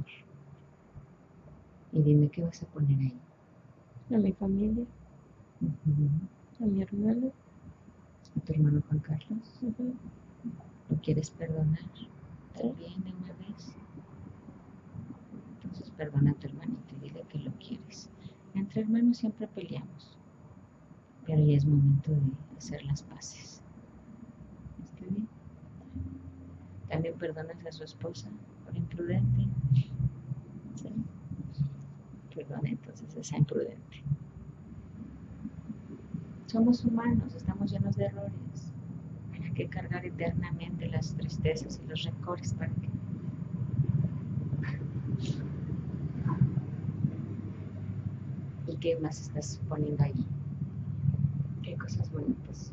Y dime qué vas a poner ahí. A mi familia, Uh-huh. a mi hermano. A tu hermano Juan Carlos. Uh-huh. ¿Lo quieres perdonar? Sí. También de una vez. Entonces perdona a tu hermanito y dile que lo quieres. Entre hermanos siempre peleamos, pero ya es momento de hacer las paces. ¿Está bien? También perdonas a su esposa por imprudente. Sí. Perdona entonces esa imprudente. Somos humanos, estamos llenos de errores. ¿Para qué cargar eternamente las tristezas y los rencores? ¿Para qué? ¿Y qué más estás poniendo ahí? ¿Qué cosas bonitas?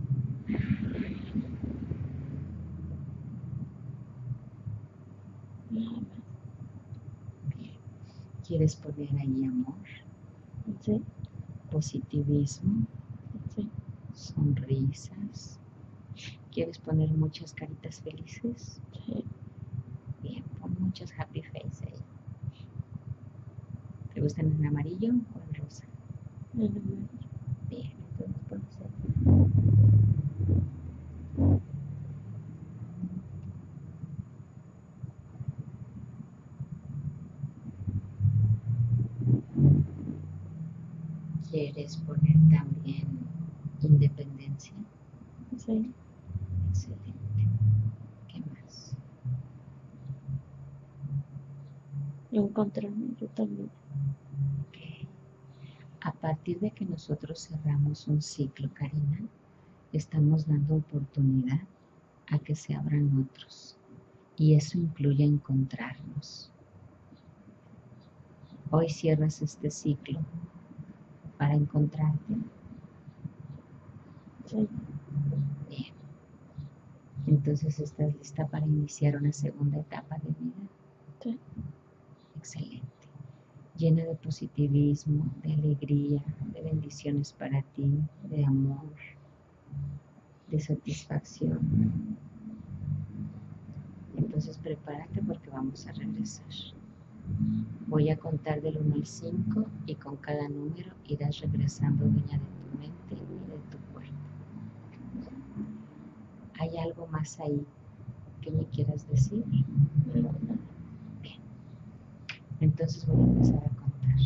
Nada más. Bien. ¿Quieres poner ahí amor? Sí. Positivismo, Sí. sonrisas. ¿Quieres poner muchas caritas felices? Sí. Bien, pon muchas happy face ahí. ¿Te gustan en amarillo o en rosa? En amarillo. Bien, entonces ponlos ahí. ¿Quieres poner también independencia? Sí. Excelente. ¿Qué más? Encontrarme yo también. Ok. A partir de que nosotros cerramos un ciclo, Karina, estamos dando oportunidad a que se abran otros. Y eso incluye encontrarnos. Hoy cierras este ciclo para encontrarte. Sí. Bien. Entonces estás lista para iniciar una segunda etapa de vida. Sí. Excelente. llena de positivismo, de alegría, de bendiciones para ti, de amor, de satisfacción. Entonces prepárate porque vamos a regresar. Voy a contar del uno al cinco y con cada número irás regresando, dueña de tu mente y de tu cuerpo. ¿Hay algo más ahí que me quieras decir? No, no. Bien. Entonces voy a empezar a contar.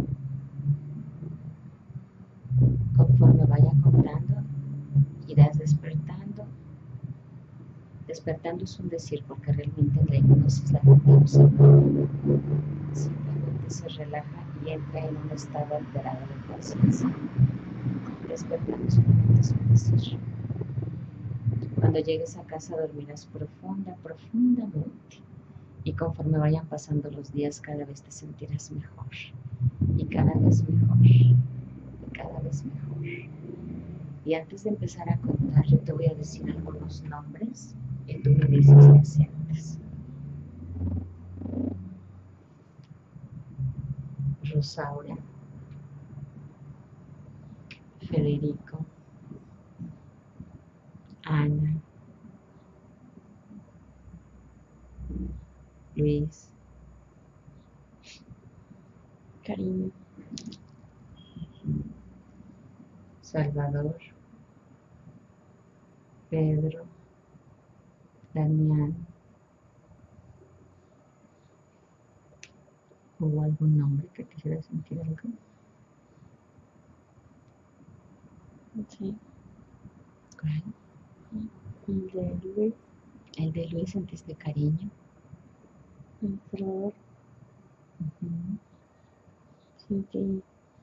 Conforme vaya contando, irás despertando. Despertando es un decir, porque realmente en la hipnosis la gente no se mueve. Simplemente se relaja y entra en un estado alterado de conciencia. Despertando solamente es un decir. Cuando llegues a casa dormirás profunda, profundamente. Y conforme vayan pasando los días, cada vez te sentirás mejor. Y cada vez mejor. Y cada vez mejor. Y antes de empezar a contar, yo te voy a decir algunos nombres y tú me dices qué sientes. Rosaura, Federico, Ana, Luis, Cariño, Salvador, Pedro, Damián. ¿Hubo algún nombre que quisieras sentir algo? sí. ¿Cuál? El de Luis, El de Luis, ¿sentiste cariño? el Salvador, Uh-huh. sentí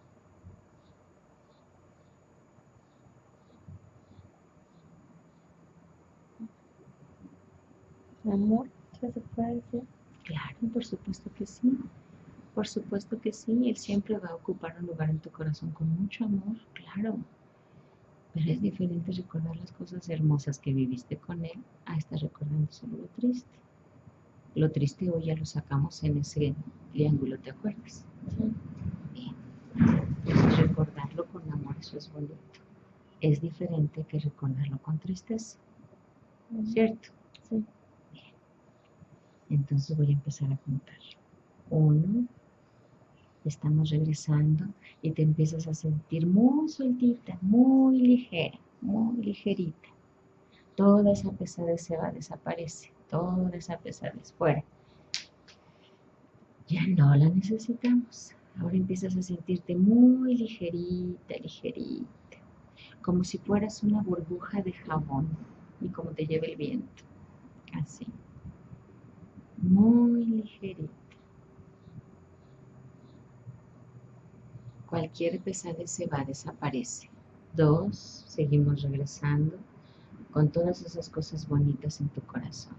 amor, ¿qué se puede decir? Claro, por supuesto que sí. Por supuesto que sí. Él siempre va a ocupar un lugar en tu corazón con mucho amor, claro. Pero es diferente recordar las cosas hermosas que viviste con él a estar recordando solo lo triste. Lo triste hoy ya lo sacamos en ese triángulo, ¿te acuerdas? Sí. Bien. Entonces recordarlo con amor, eso es bonito. Es diferente que recordarlo con tristeza, ¿cierto? Sí. Bien. Entonces voy a empezar a contar. Uno, estamos regresando y te empiezas a sentir muy sueltita, muy ligera, muy ligerita. Toda esa pesadez se va, desaparece. Toda esa pesadez fuera. Ya no la necesitamos. Ahora empiezas a sentirte muy ligerita, ligerita. Como si fueras una burbuja de jabón y como te lleva el viento. Así. Muy ligerita. Cualquier pesadez se va, desaparece. Dos, seguimos regresando con todas esas cosas bonitas en tu corazón.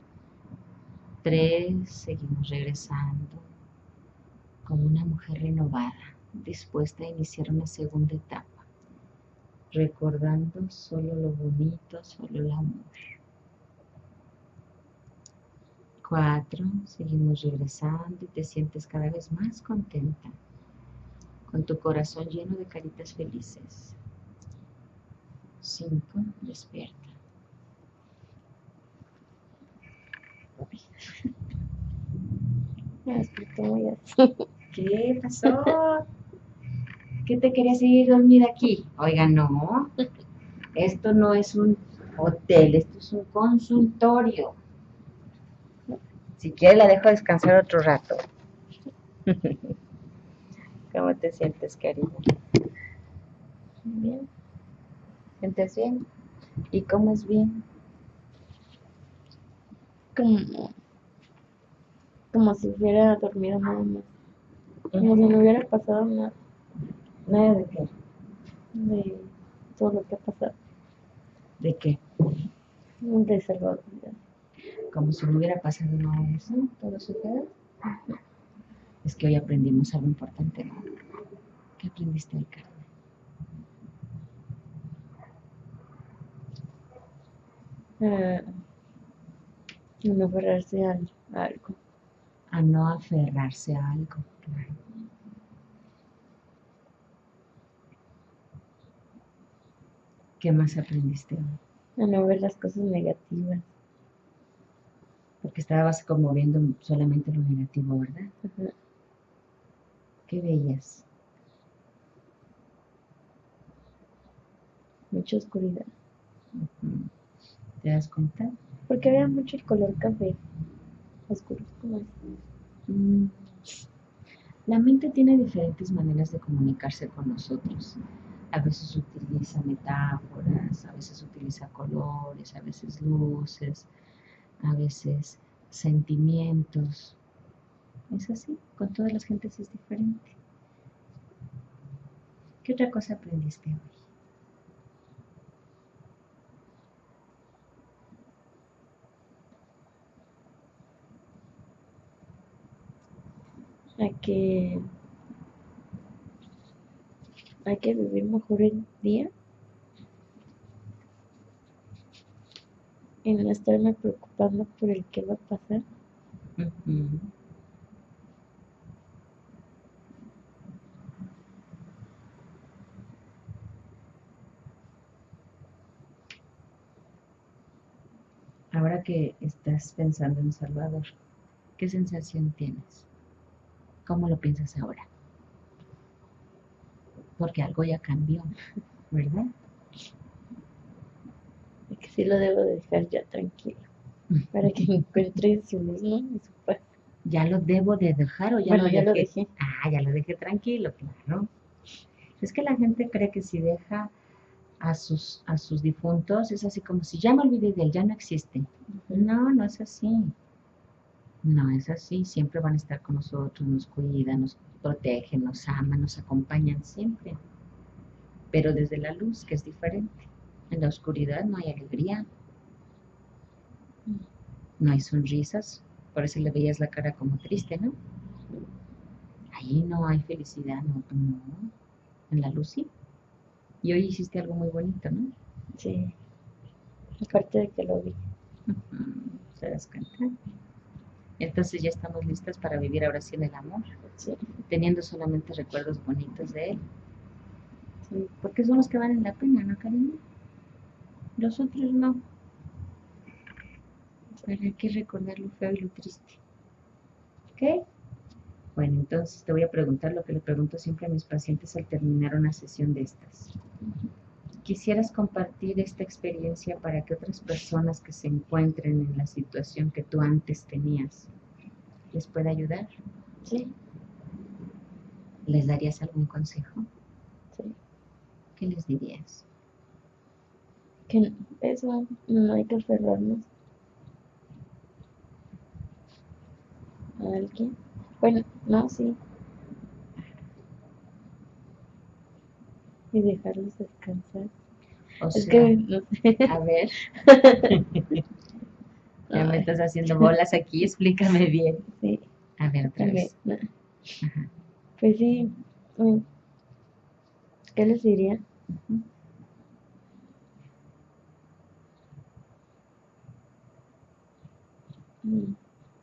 Tres, seguimos regresando como una mujer renovada, dispuesta a iniciar una segunda etapa, recordando solo lo bonito, solo el amor. Cuatro, seguimos regresando y te sientes cada vez más contenta, con tu corazón lleno de caritas felices. Cinco, despierta. Me desperté muy así. ¿Qué pasó? ¿Qué te querías ir dormida aquí? Oiga, no. Esto no es un hotel, esto es un consultorio. Si quiere la dejo descansar otro rato. ¿Cómo te sientes, cariño? Bien. ¿Sientes bien? ¿Y cómo es bien? Como, como si hubiera dormido nada más. Como si no hubiera pasado nada ¿Nada de qué? de todo lo que ha pasado. ¿De qué? De Salvador. Como si no hubiera pasado nada de eso, todo se queda. Es que hoy aprendimos algo importante, ¿no? ¿Qué aprendiste hoy, Carmen? Eh, no aferrarse a, a algo. A no aferrarse a algo, claro. ¿Qué más aprendiste hoy? A no ver las cosas negativas. Porque estabas como viendo solamente lo negativo, ¿verdad? Ajá. ¿Qué veías? Mucha oscuridad. Ujú. ¿Te das cuenta? Porque había mucho el color café. Oscuro. Como es. Mm. La mente tiene diferentes maneras de comunicarse con nosotros. A veces utiliza metáforas, a veces utiliza colores, a veces luces, a veces sentimientos. Es así, con todas las gentes es diferente. ¿Qué otra cosa aprendiste hoy? A que hay que vivir mejor el día y no estarme preocupando por el que va a pasar. Uh-huh. Ahora que estás pensando en Salvador, ¿qué sensación tienes? ¿Cómo lo piensas ahora? Porque algo ya cambió, ¿verdad? Y que sí lo debo dejar ya tranquilo. Para que encuentre su mismo y su paz. ¿Ya lo debo de dejar o ya Bueno, lo ya dejé? lo dejé. Ah, ya lo dejé tranquilo, claro. Es que la gente cree que si deja a sus, a sus difuntos es así como si ya me olvidé de él, ya no existe. Uh-huh. No, no es así. No es así. Siempre van a estar con nosotros, nos cuidan, nos protegen, nos aman, nos acompañan siempre. Pero desde la luz, que es diferente. En la oscuridad no hay alegría, no hay sonrisas, por eso le veías la cara como triste, ¿no? Ahí no hay felicidad, no, no. En la luz sí. Y hoy hiciste algo muy bonito, ¿no? Sí. Aparte de que lo vi. Uh-huh. ¿Te das cuenta? Entonces ya estamos listas para vivir ahora sí en el amor, Sí. teniendo solamente recuerdos bonitos de él. Sí. Porque son los que valen la pena, ¿no, cariño? Los otros no. ¿Para qué recordar lo feo y lo triste? ¿Ok? Bueno, entonces te voy a preguntar lo que le pregunto siempre a mis pacientes al terminar una sesión de estas. ¿Quisieras compartir esta experiencia para que otras personas que se encuentren en la situación que tú antes tenías les pueda ayudar? Sí. ¿Les darías algún consejo? Sí. ¿Qué les dirías? Que eso no hay que aferrarnos a alguien. Bueno, no, sí. Y dejarlos descansar. O es sea, que, no sé. A ver. Ya me estás haciendo bolas aquí, explícame bien. Sí. A ver, otra vez. No. Ajá. Pues sí. ¿Qué les diría? Uh-huh. Mm.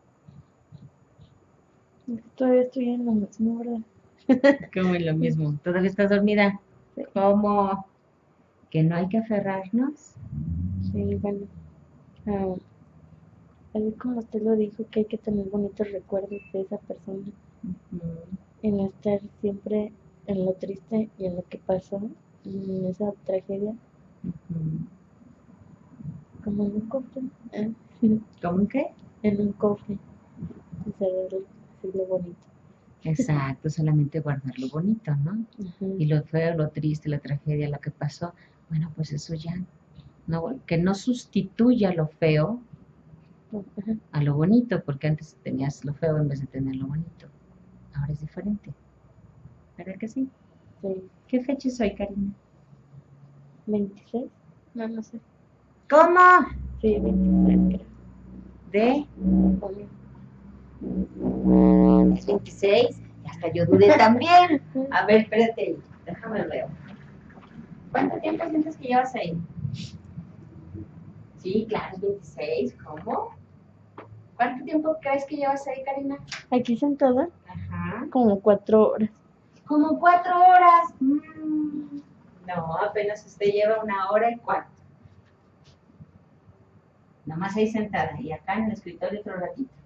Todavía estoy en lo mismo, ¿verdad? Como en lo mismo. ¿Todavía estás dormida? Sí. ¿Cómo? ¿Que no hay que aferrarnos? Sí, bueno. Uh, así como usted lo dijo, que hay que tener bonitos recuerdos de esa persona. Uh-huh. Y no estar siempre en lo triste y en lo que pasó, en esa tragedia. Uh-huh. Como en un cofre. ¿Eh? ¿Cómo en qué? En un cofre. Encerrarlo, así lo bonito. Exacto, solamente guardar lo bonito, ¿no? Uh-huh. Y lo feo, lo triste, la tragedia, lo que pasó, bueno, pues eso ya, no, que no sustituya lo feo Uh-huh. a lo bonito, porque antes tenías lo feo en vez de tener lo bonito. Ahora es diferente. ¿Verdad que sí? Sí. ¿Qué fecha es hoy, Karina? ¿veintiséis? No, no sé. ¿Cómo? Sí, veintiséis, creo. ¿De? Junio. ¿Es veintiséis? Hasta yo dudé también. A ver, espérate, déjame ver. ¿Cuánto tiempo sientes que llevas ahí? Sí, claro, es veintiséis. ¿Cómo? ¿Cuánto tiempo crees que llevas ahí, Karina? Aquí sentada, Ajá. como cuatro horas. Como cuatro horas. Mm. No, apenas usted lleva una hora y cuarto. Nomás ahí sentada y acá en el escritorio otro ratito.